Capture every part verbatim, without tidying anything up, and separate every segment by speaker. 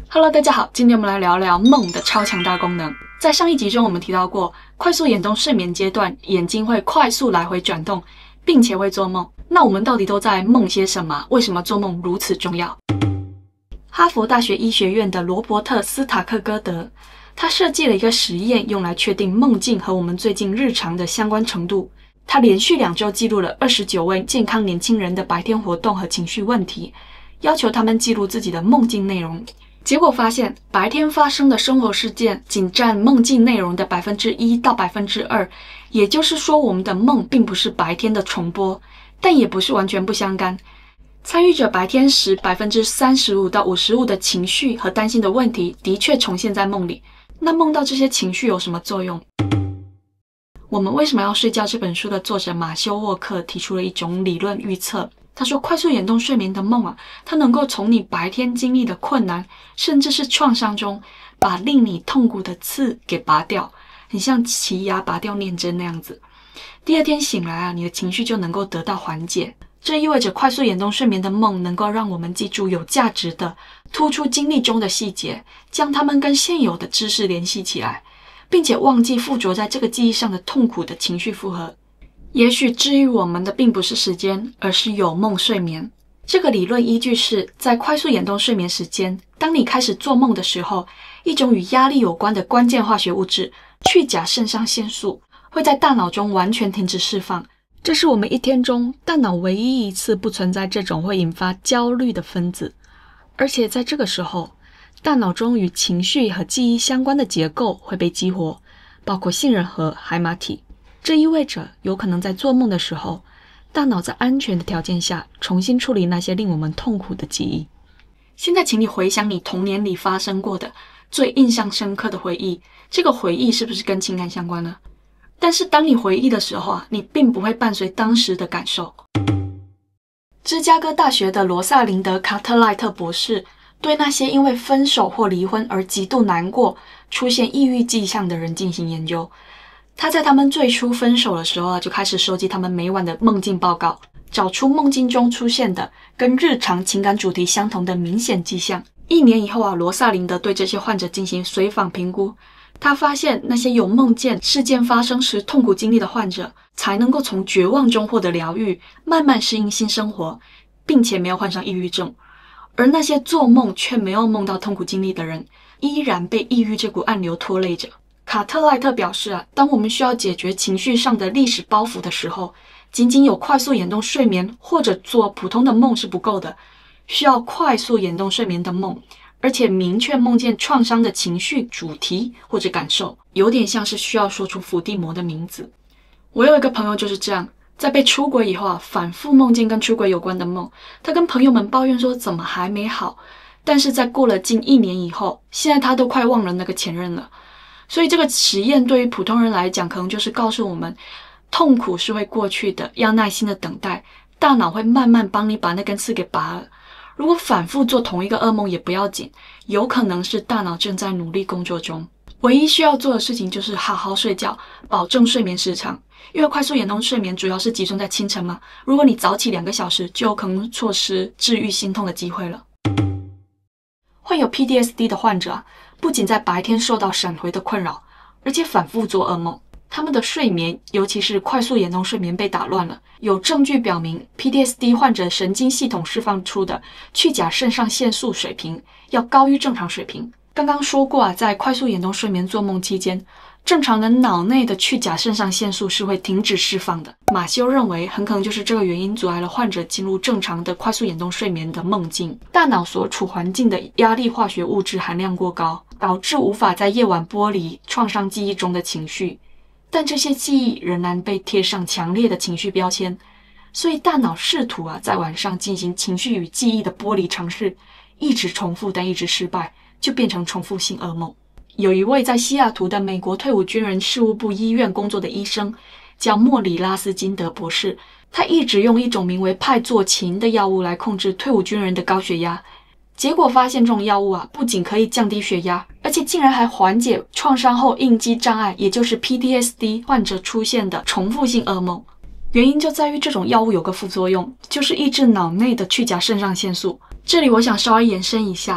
Speaker 1: Hello， 大家好，今天我们来聊聊梦的超强大功能。在上一集中，我们提到过，快速眼动睡眠阶段，眼睛会快速来回转动，并且会做梦。那我们到底都在梦些什么？为什么做梦如此重要？哈佛大学医学院的罗伯特·斯塔克戈德，他设计了一个实验，用来确定梦境和我们最近日常的相关程度。他连续两周记录了二十九位健康年轻人的白天活动和情绪问题，要求他们记录自己的梦境内容。结果发现，白天发生的生活事件仅占梦境内容的 百分之一 到 百分之二， 也就是说，我们的梦并不是白天的重播，但也不是完全不相干。参与者白天时 百分之三十五 到 百分之五十五 的情绪和担心的问题的确重现在梦里。那梦到这些情绪有什么作用？我们为什么要睡觉这本书的作者马修沃克提出了一种理论预测。他说，快速眼动睡眠的梦啊，它能够从你白天经历的困难，甚至是创伤中，把令你痛苦的刺给拔掉，很像奇牙拔掉念针那样子。第二天醒来啊，你的情绪就能够得到缓解。这意味着快速眼动睡眠的梦能够让我们记住有价值的、突出经历中的细节，将它们跟现有的知识联系起来，并且忘记附着在这个记忆上的痛苦的情绪负荷。也许治愈我们的并不是时间，而是有梦睡眠。这个理论依据是在快速眼动睡眠时间，当你开始做梦的时候，一种与压力有关的关键化学物质去甲肾上腺素会在大脑中完全停止释放。这是我们一天中大脑唯一一次不存在这种会引发焦虑的分子，而且在这个时候，大脑中与情绪和记忆相关的结构会被激活，包括杏仁核、海马体。这意味着有可能在做梦的时候，大脑在安全的条件下重新处理那些令我们痛苦的记忆。现在请你回想你童年里发生过的最印象深刻的回忆，这个回忆是不是跟情感相关呢？但是当你回忆的时候啊，你并不会伴随当时的感受。芝加哥大学的罗萨琳德·卡特赖特博士对那些因为分手或离婚而极度难过、出现抑郁迹象的人进行研究。他在他们最初分手的时候啊，就开始收集他们每晚的梦境报告，找出梦境中出现的跟日常情感主题相同的明显迹象。一年以后啊，罗萨琳德对这些患者进行随访评估，他发现那些有梦见事件发生时痛苦经历的患者，才能够从绝望中获得疗愈，慢慢适应新生活，并且没有患上抑郁症。而那些做梦却没有梦到痛苦经历的人，依然被抑郁这股暗流拖累着。卡特赖特表示啊，当我们需要解决情绪上的历史包袱的时候，仅仅有快速眼动睡眠或者做普通的梦是不够的，需要快速眼动睡眠的梦，而且明确梦见创伤的情绪主题或者感受，有点像是需要说出伏地魔的名字。我有一个朋友就是这样，在被出轨以后啊，反复梦见跟出轨有关的梦，他跟朋友们抱怨说怎么还没好，但是在过了近一年以后，现在他都快忘了那个前任了。所以这个实验对于普通人来讲，可能就是告诉我们，痛苦是会过去的，要耐心的等待，大脑会慢慢帮你把那根刺给拔了。如果反复做同一个噩梦也不要紧，有可能是大脑正在努力工作中。唯一需要做的事情就是好好睡觉，保证睡眠时长。因为快速眼动睡眠主要是集中在清晨嘛，如果你早起两个小时，就有可能错失治愈心痛的机会了。患有 P T S D 的患者啊，不仅在白天受到闪回的困扰，而且反复做噩梦。他们的睡眠，尤其是快速眼动睡眠被打乱了。有证据表明 ，P T S D 患者神经系统释放出的去甲肾上腺素水平要高于正常水平。刚刚说过啊，在快速眼动睡眠做梦期间，正常人脑内的去甲肾上腺素是会停止释放的。马修认为，很可能就是这个原因阻碍了患者进入正常的快速眼动睡眠的梦境。大脑所处环境的压力化学物质含量过高，导致无法在夜晚剥离创伤记忆中的情绪，但这些记忆仍然被贴上强烈的情绪标签，所以大脑试图啊在晚上进行情绪与记忆的剥离尝试，一直重复但一直失败，就变成重复性噩梦。有一位在西雅图的美国退伍军人事务部医院工作的医生，叫莫里拉斯金德博士，他一直用一种名为派唑嗪的药物来控制退伍军人的高血压。结果发现这种药物啊，不仅可以降低血压，而且竟然还缓解创伤后应激障碍，也就是 P T S D 患者出现的重复性噩梦。原因就在于这种药物有个副作用，就是抑制脑内的去甲肾上腺素。这里我想稍微延伸一下，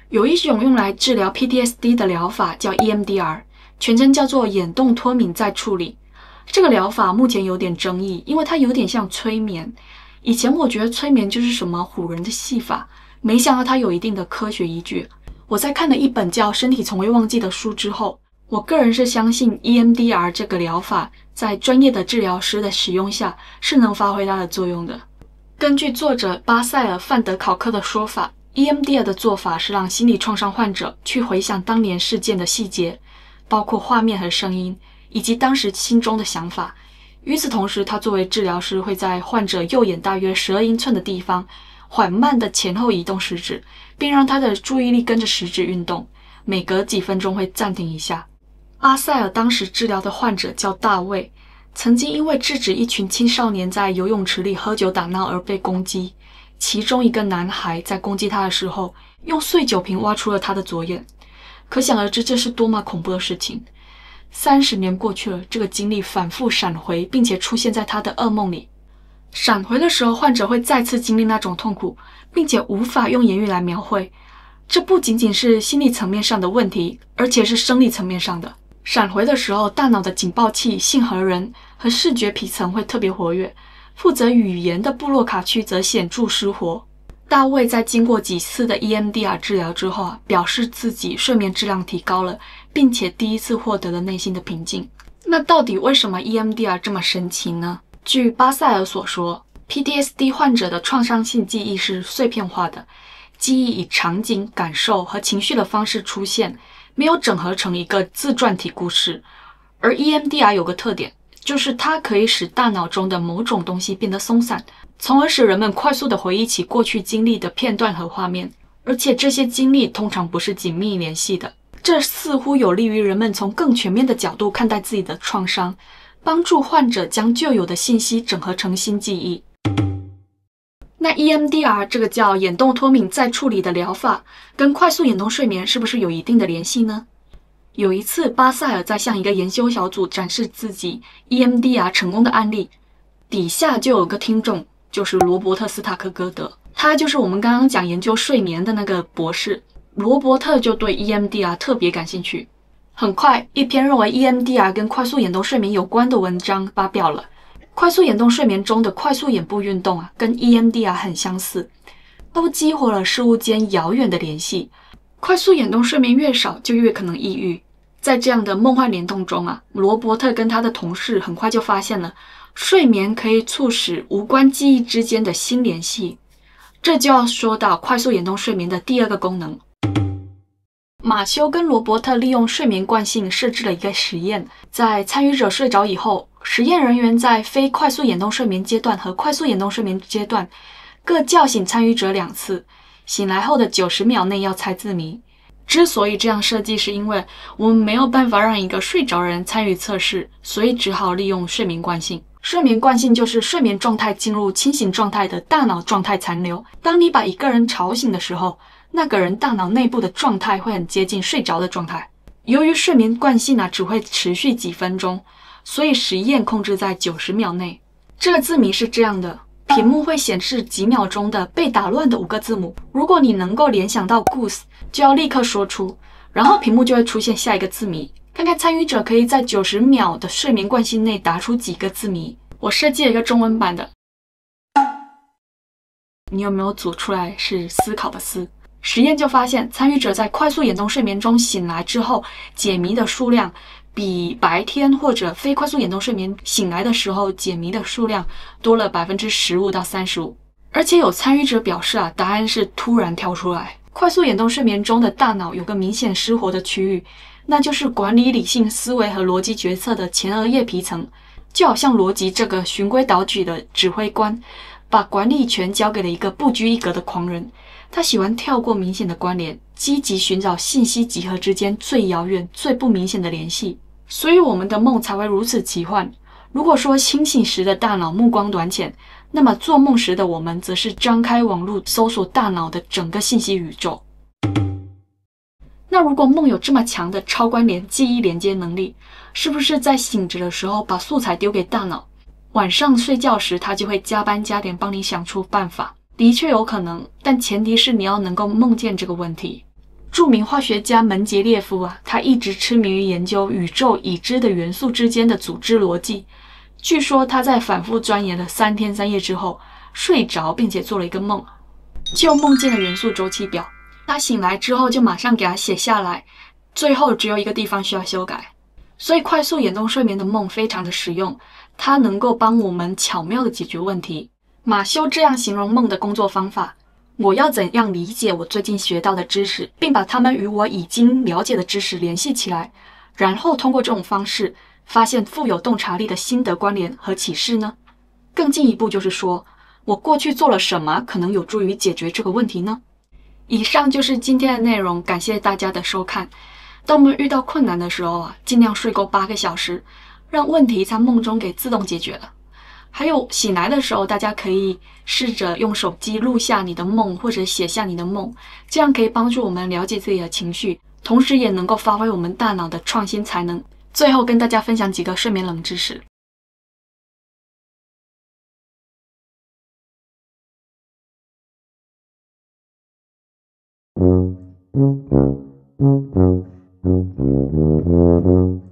Speaker 1: 有一种用来治疗 P T S D 的疗法叫 E M D R， 全称叫做眼动脱敏再处理。这个疗法目前有点争议，因为它有点像催眠。以前我觉得催眠就是什么唬人的戏法，没想到它有一定的科学依据。我在看了一本叫《身体从未忘记》的书之后，我个人是相信 E M D R 这个疗法在专业的治疗师的使用下是能发挥它的作用的。根据作者巴塞尔·范德考克的说法， E M D R 的做法是让心理创伤患者去回想当年事件的细节，包括画面和声音，以及当时心中的想法。与此同时，他作为治疗师会在患者右眼大约十二英寸的地方缓慢的前后移动食指，并让他的注意力跟着食指运动，每隔几分钟会暂停一下。巴塞尔当时治疗的患者叫大卫，曾经因为制止一群青少年在游泳池里喝酒打闹而被攻击，其中一个男孩在攻击他的时候用碎酒瓶挖出了他的左眼，可想而知这是多么恐怖的事情。三十年过去了，这个经历反复闪回，并且出现在他的噩梦里。闪回的时候，患者会再次经历那种痛苦，并且无法用言语来描绘。这不仅仅是心理层面上的问题，而且是生理层面上的。闪回的时候，大脑的警报器、杏核仁和视觉皮层会特别活跃，负责语言的布洛卡区则显著失活。大卫在经过几次的 E M D R 治疗之后啊，表示自己睡眠质量提高了，并且第一次获得了内心的平静。那到底为什么 E M D R 这么神奇呢？据巴塞尔所说， P T S D 患者的创伤性记忆是碎片化的，记忆以场景、感受和情绪的方式出现，没有整合成一个自传体故事。而 E M D R 有个特点，就是它可以使大脑中的某种东西变得松散，从而使人们快速地回忆起过去经历的片段和画面，而且这些经历通常不是紧密联系的。这似乎有利于人们从更全面的角度看待自己的创伤，帮助患者将旧有的信息整合成新记忆。那 E M D R 这个叫眼动脱敏再处理的疗法，跟快速眼动睡眠是不是有一定的联系呢？有一次，巴塞尔在向一个研究小组展示自己 E M D R 成功的案例，底下就有个听众，就是罗伯特·斯塔克戈德，他就是我们刚刚讲研究睡眠的那个博士。罗伯特就对 E M D R 特别感兴趣，很快一篇认为 E M D R 跟快速眼动睡眠有关的文章发表了。快速眼动睡眠中的快速眼部运动啊，跟 E M D R 很相似，都激活了事物间遥远的联系。快速眼动睡眠越少，就越可能抑郁。在这样的梦幻联动中啊，罗伯特跟他的同事很快就发现了，睡眠可以促使无关记忆之间的新联系。这就要说到快速眼动睡眠的第二个功能。马修跟罗伯特利用睡眠惯性设置了一个实验，在参与者睡着以后，实验人员在非快速眼动睡眠阶段和快速眼动睡眠阶段各叫醒参与者两次，醒来后的九十秒内要猜字谜。之所以这样设计，是因为我们没有办法让一个睡着人参与测试，所以只好利用睡眠惯性。睡眠惯性就是睡眠状态进入清醒状态的大脑状态残留。当你把一个人吵醒的时候，那个人大脑内部的状态会很接近睡着的状态。由于睡眠惯性啊只会持续几分钟，所以实验控制在九十秒内。这个字谜是这样的，屏幕会显示几秒钟的被打乱的五个字母，如果你能够联想到 goose， 就要立刻说出，然后屏幕就会出现下一个字谜，看看参与者可以在九十秒的睡眠惯性内答出几个字谜。我设计了一个中文版的，你有没有组出来是思考的思？实验就发现，参与者在快速眼动睡眠中醒来之后，解谜的数量比白天或者非快速眼动睡眠醒来的时候解谜的数量多了 百分之十五到三十五。而且有参与者表示啊，答案是突然跳出来。快速眼动睡眠中的大脑有个明显失活的区域，那就是管理理性思维和逻辑决策的前额叶皮层。就好像逻辑这个循规蹈矩的指挥官，把管理权交给了一个不拘一格的狂人。他喜欢跳过明显的关联，积极寻找信息集合之间最遥远、最不明显的联系。所以我们的梦才会如此奇幻。如果说清醒时的大脑目光短浅，那么做梦时的我们则是张开网路搜索大脑的整个信息宇宙。那如果梦有这么强的超关联记忆连接能力，是不是在醒着的时候把素材丢给大脑，晚上睡觉时它就会加班加点帮你想出办法？的确有可能，但前提是你要能够梦见这个问题。 著名化学家门捷列夫啊，他一直痴迷于研究宇宙已知的元素之间的组织逻辑。据说他在反复钻研了三天三夜之后睡着，并且做了一个梦，就梦见了元素周期表。他醒来之后就马上给他写下来，最后只有一个地方需要修改。所以快速眼动睡眠的梦非常的实用，它能够帮我们巧妙的解决问题。马修这样形容梦的工作方法：我要怎样理解我最近学到的知识，并把它们与我已经了解的知识联系起来，然后通过这种方式发现富有洞察力的心得关联和启示呢？更进一步就是说，我过去做了什么可能有助于解决这个问题呢？以上就是今天的内容，感谢大家的收看。当我们遇到困难的时候啊，尽量睡够八个小时，让问题在梦中给自动解决了。还有醒来的时候，大家可以试着用手机录下你的梦，或者写下你的梦，这样可以帮助我们了解自己的情绪，同时也能够发挥我们大脑的创新才能。最后跟大家分享几个睡眠冷知识。
Speaker 2: Mm-hmm.